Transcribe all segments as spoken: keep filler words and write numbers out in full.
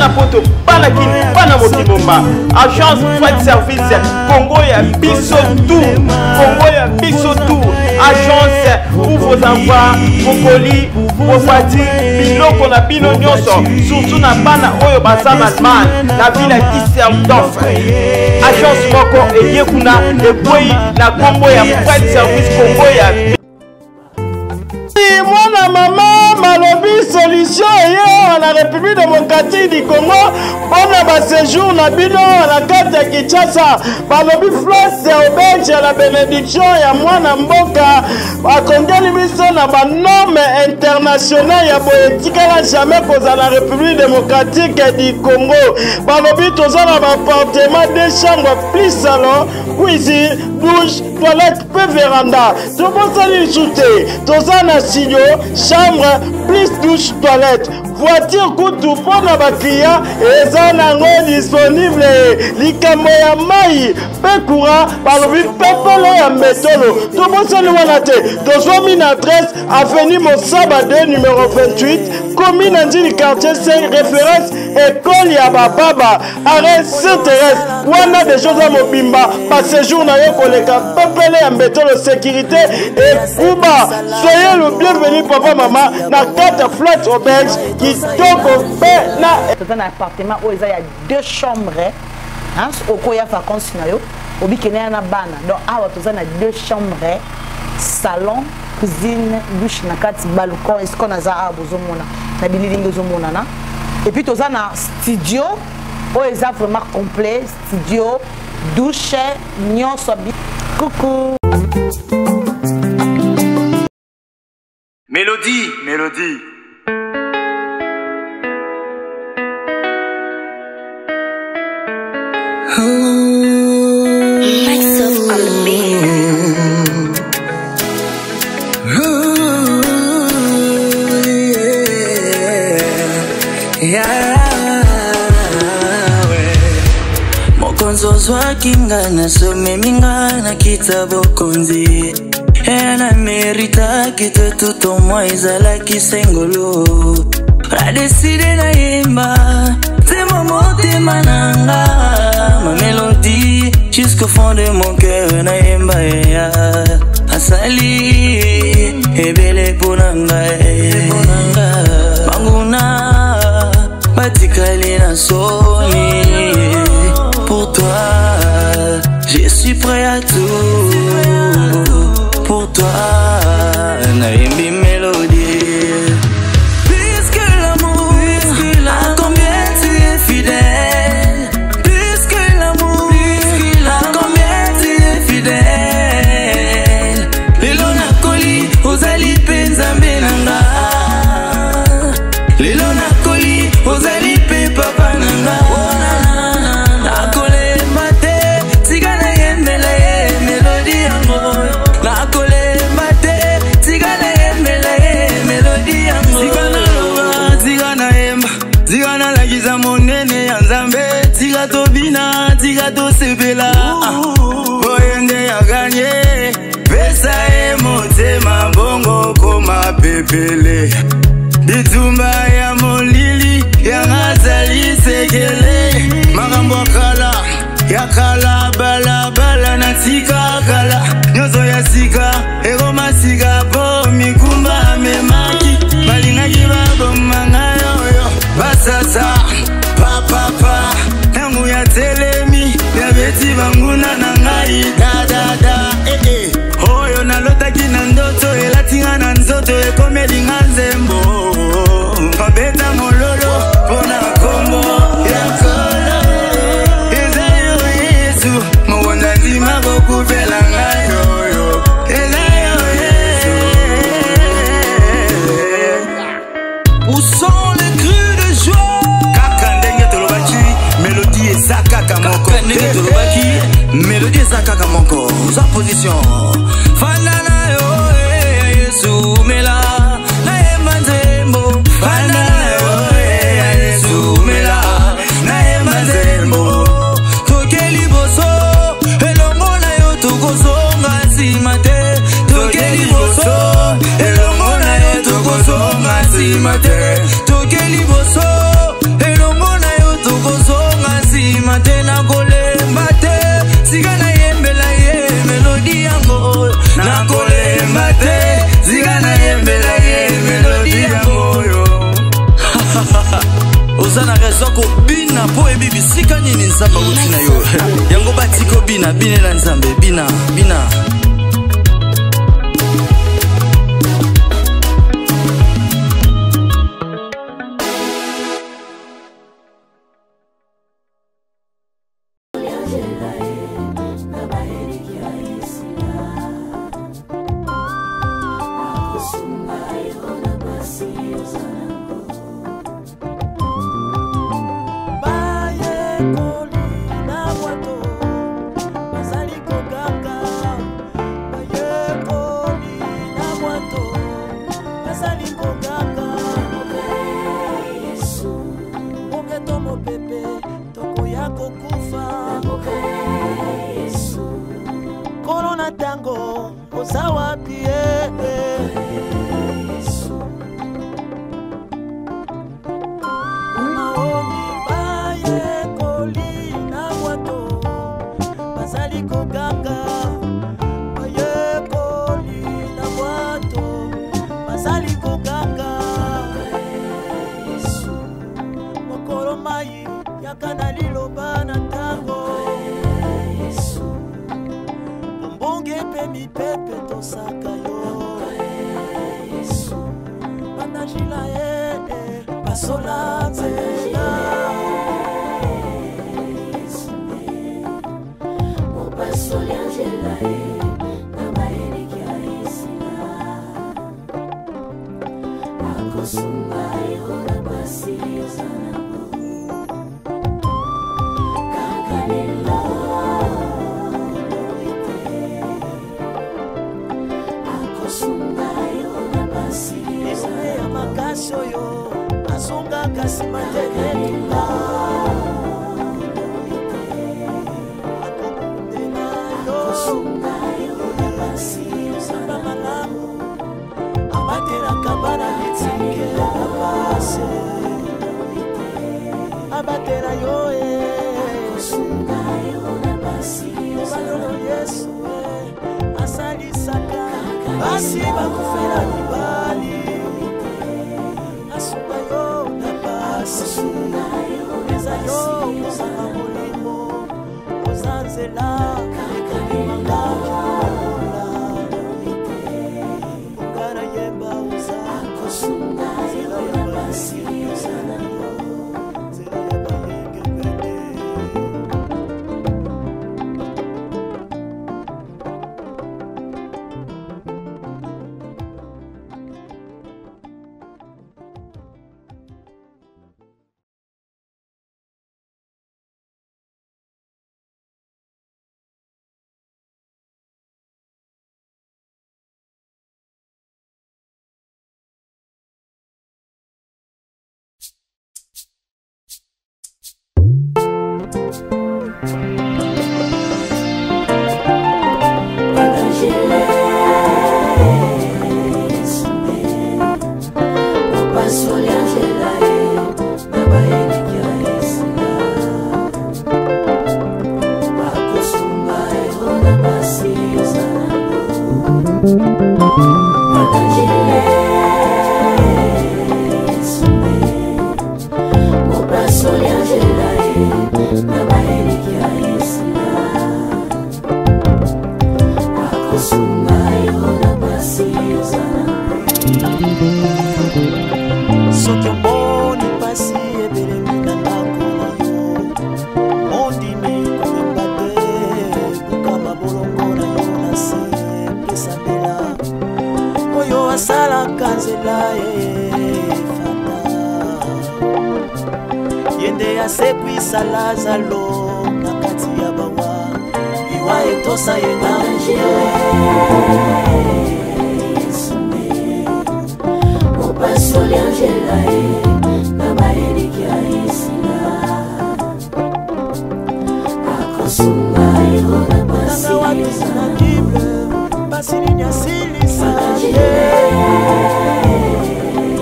bana poto bana kini bana mokibomba agence freight service Congo ya biso tout Congo ya biso tout agence pour vos envois vos colis vos voitures biloko na bino nyonso surtout na bana oyo baza na Allemagne na ville ya Düsseldorf agence moko eyekuna ekwei na kombo ya freight service Congo ya mwana mama malobi solution yo na République démocratique du Congo bona ba séjour na bino na kati ya Kinshasa balobi place auberge la bénédiction ya mwana mboka akongeli biso na ba norme internationale ya boetikala jamais koza na République démocratique du Congo balobi toza na ba appartement deux chambres plus salon cuisine douche toilette pe véranda tobosali lisute toza na studio chambre plus douche toilette voiture kutu pona ba client eza nango disponible likambo ya mai pe courant balobi pepele ya metolo tobosali wana te tozwa mina adresse avenue Mosaba deux numéro vingt-huit commune Andini quartier cinq référence école ya bababa arrêt Saint-Thérèse wana des choses à mobimba pas séjour na yo koleka pepele ya metolo sécurité et kuba soyez le bienvenu papa maman na quatre flat auberge qui toko pe na c'est un appartement où il y a deux chambres hein au koya vacances na yo obikene na bana donc awa toza na deux chambres salon cuisine douche na kati balcon est-ce qu'on a za abozomona na bililingi ozomona na et puis toza na studio où il y a vraiment complet studio douche nyonso coucou Mélodie, Mélodie. Mokonzo zwa kinga na some minga na kitabu konzi Ena merita kita tout au moins izala kisengolo Ra décidé na yemba C'est mon mot mananga Ma mélodie jusqu'au fond de mon cœur na yemba ya Asali ebele ponanga Banguna batikali na soni Pour toi je suis prêt à tout Pour toi, Naïmbi Mélodie. Plus que l'amour, à combien tu es fidèle. Plus que l'amour, à combien tu es fidèle. Lelo nakoli, ozali penza benanga. Lelo nakoli, ozali pe papa nanga. Nakole mate, tigana yembela ye Mélodie yango. Zigana la giza monene ya nzambe Tiga to bina, tiga to sebela Boyende ya ganye Pesa e motema bongo koma pepele Ditumba ya molili Ya ngazali sekele Magambo kala Ya kala bala bala na tika kala Nyozo ya sika Ego masika po mikumba memaki Malinga kibabo mangayo Basasa, papa, papa, nangu ya telemi, ya beti banguna na ngai, da da da, eh eh. Oyo na lota kina ndoto, elatinga na nzoto, ekomeli nga nzembo. Mabeta mololo, pona kombo, ya kola. Ezayo Yesu, mwanda zima boku vela ngayo yo. Ezayo Yesu. Où sont les crues de joie? Kaka ndenge tolobaki, mélodie ezaka kamoko. Kaka ndenge tolobaki, mélodie ezaka kamoko. Sa position. Fanana yo, eh, Yesu mela. Na yemba nzembo. Fanana yo, eh, Yesu mela. Na yemba nzembo. Tokeli boso, elongo na yo tokozonga nsima te. Tokeli boso, elongo na yo tokozonga nsima te. Tokeli boso, elongo na kondima te na kolemba te sika na yembela ye melodi yango na kolemba te sika na yembela ye melodi yango yo Ozana raison ko bina po ebi bisika nini nzamba utina yo yango batiko bina binela nzambe bina bina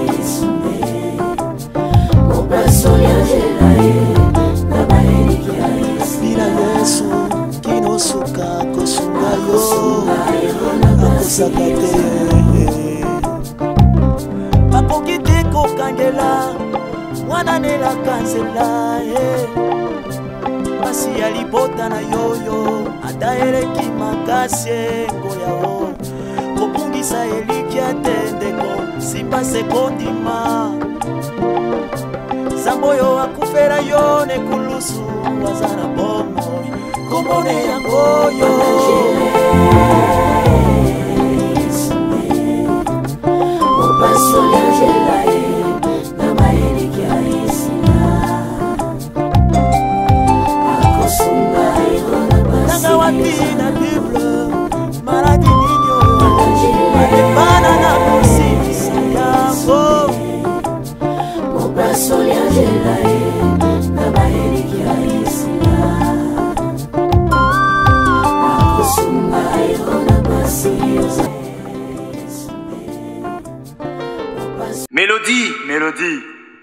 Sonia, j'ai la haine, la baie qui a kosaka te bakoki te kokangela mwana nelaka nzela pasi ya libota na yoyo ata eleki makasi ngoyao kobungisa elikia te ndeko sipase kondima zambo yo akufera yo nekulusu waza na bomo komone yango yo nanga wapi na bible maradi ninyo alebana na kosisa yango Mélodie, mélodie.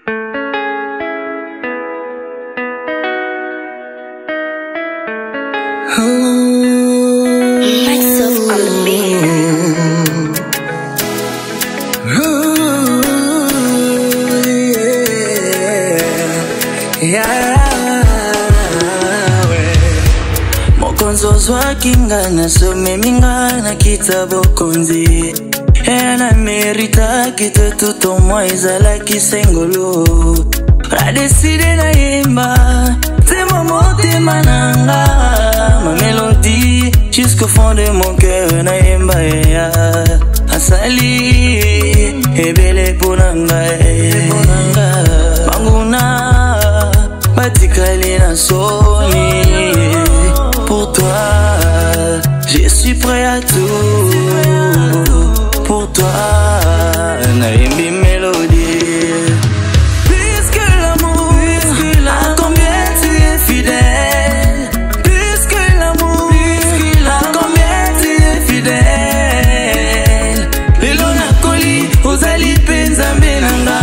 Myself on the beat. Mokonzo zwakinga na some minga na kitabu konzi ena merita kite tuto mwa izalaki sengolo radeside na yemba tema motema nanga ma mélodie jusqu'au fond de mon cœur na yemba ya asali ebele ponanga ponanga banguna batikali na soni pour toi je suis prêt à tout pour toi naimbi mélodie plus que l'amour à combien tu es fidèle plus que l'amour à combien tu es fidèle lelo nakoli ozali penza menanga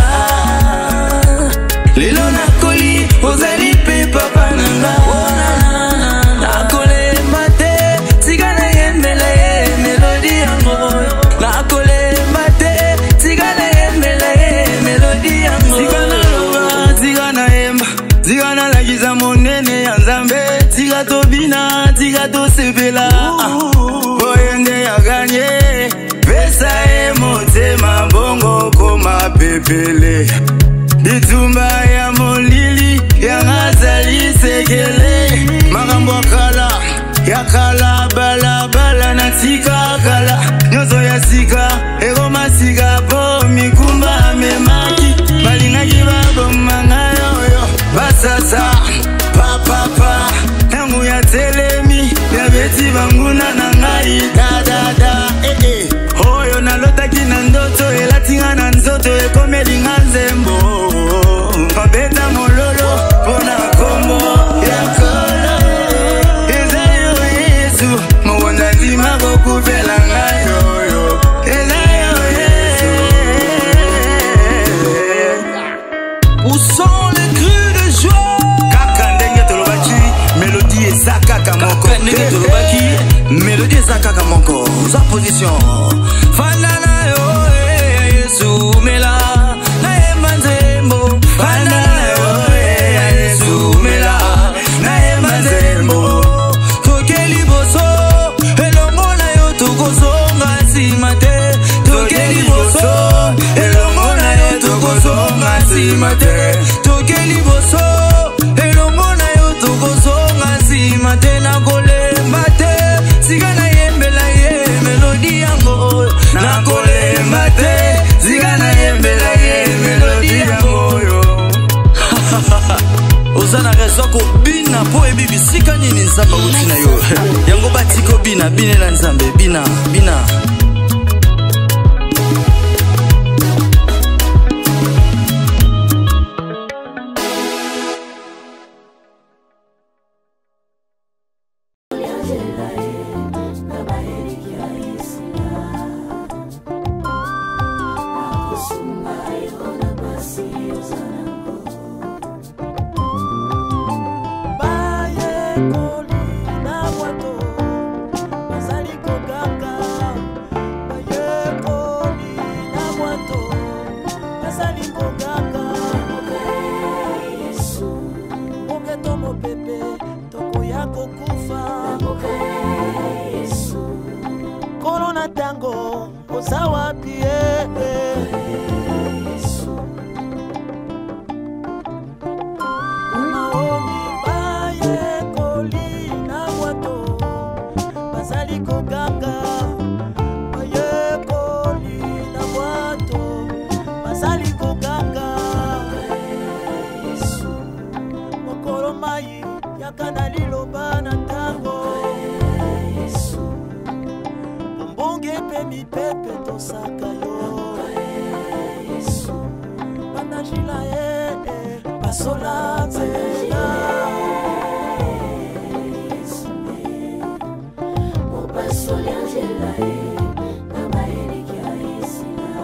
lelo nakoli ozali pe papa nanga nakole mate tigana yembela ye mélodie yango nakole mate tigana yembela ye mélodie yango tigana loba tigana yemba tigana lagiza monene ya nzambe tiga tobina tiga tosepela oyende ya ganye pesa e motema bongo koma pepele bitumba ya molili ya ngazali sekele makambo kala ya kala bala bala na tika kala nyozo ya sika ego masika po mikumba memaki balingaki babomanga yoyo basasa papa pa nangu ya telemi ya beti banguna na ngai da da da eh eh oyo nalotaki na ndoto elatinga na nzoto ekomeli nga nzembo mabeta mololo pona kombo ya kala ezayo yesu mawanda nzima kokupela ngai yoyo ezayo yesu. Où sont les cris de joie? Kaka ndenge tolobaki mélodie eza kaka moko ndenge tolobaki mélodie eza kaka moko za position fanda na yo yesu mela na yemba nzembo fanda na yo yesu mela na yemba nzembo tokeli boso elongo na yo tokozonga nsima te tokeli boso elongo na yo tokozonga nsima te tokeli boso elongo na yo tokozonga nsima te nakolemba te sika na yembela ye melodi yango nakolemba te sika na yembela ye melodi yango yo oza na raison kobina po ebi bisika nini nzambe auti na yo yango batiko bina binela nzambe bina bina Koli na wato bazali kokaka tango oza wapi maoni bayekoli na bwato bazali koganga bayekoli na bwato bazali koganga mokolo mai yakana liloba na tango bombonge pe mipepe tosaka yo banajila e basola nzela basola nzela na maeleki ya isila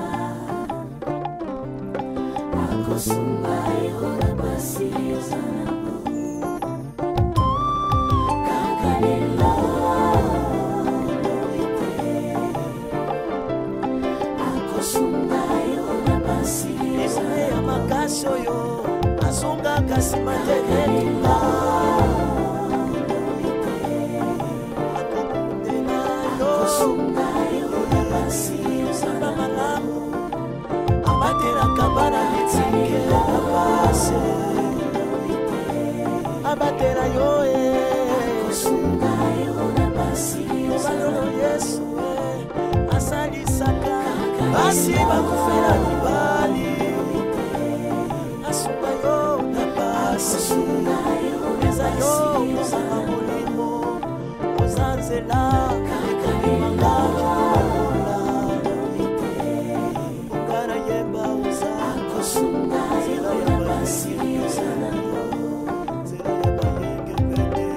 akosunga yo na basi yosana kakanela akosunga yo na basi yosana ya makasho yo asonga kasi matekelinga akosunga yo na basi yosana malamu abateraka bana litike abase abatera yo e akosunga yo na basi yosana yesu e asalisaka basi bakufela libali asunga yo na basi eza yo kozanga molimo oza nzela ekanimanga okara yemba oza akosunga nzela ya basi ozana yo nzela ya bayenge pene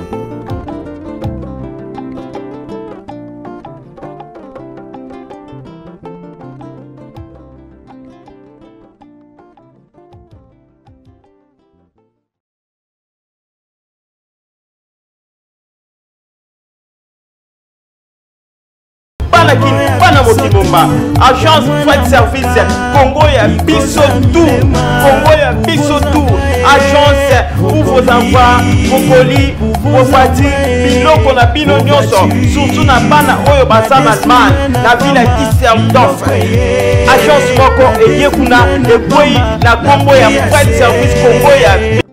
Pana Motimomba, agence freight service Congo ya biso tout, Congo ya biso tout, agence pour vos envois, vos colis, vos fatigues, biloko na bino nyonso, surtout na bana oyo basa na Allemagne, na ville ya Düsseldorf. Agence moko eyekuna ekwei na Congo ya freight service Congo ya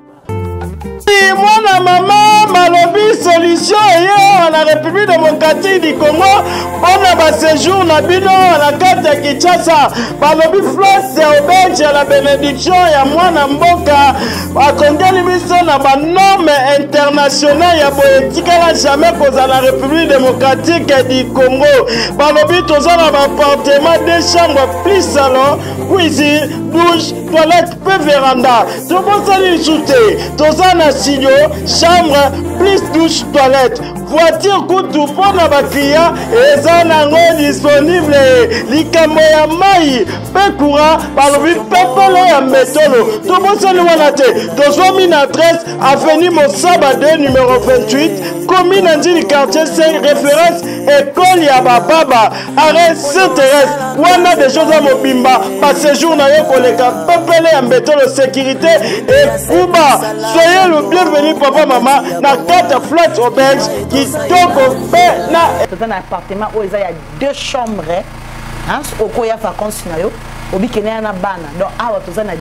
mwana mama malobi solution ye na République démocratique du Congo mpona baséjour na bino na kati ya Kinshasa balobi flotte ya auberge ya la bénédiction ya mwana mboka bakongeli biso na banorme internationale ya boye tikala jamais kozala na République démocratique du Congo balobi toza na baappartement deux chambres plus salon cuisine douche toilette pe véranda tobosali lisu te toza na studio chambre plus douche toilette voiture kutu mpona baklia eza nango disponible likambo ya mai mpe courant balobi pepele ya metolo tobosani wana te tozwami na adresse avenue Mosaba deux numéro vingt-huit commune Njili quartier cinq référence école ya bababa arrêt Saint-Thérèse wana de choses à mobimba baséjour na yo koleka pepele ya metolo sécurité et kuba soyez le bienvenu papa mama na kata flat auberge kitoko pe na toza na appartement oyo eza ya deux chambres okoya vacances na yo obikene ya na bana donc awa toza na